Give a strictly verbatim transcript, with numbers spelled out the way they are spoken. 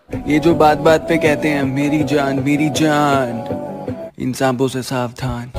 ये जो बात बात पे कहते हैं मेरी जान मेरी जान, इन सांपों से सावधान।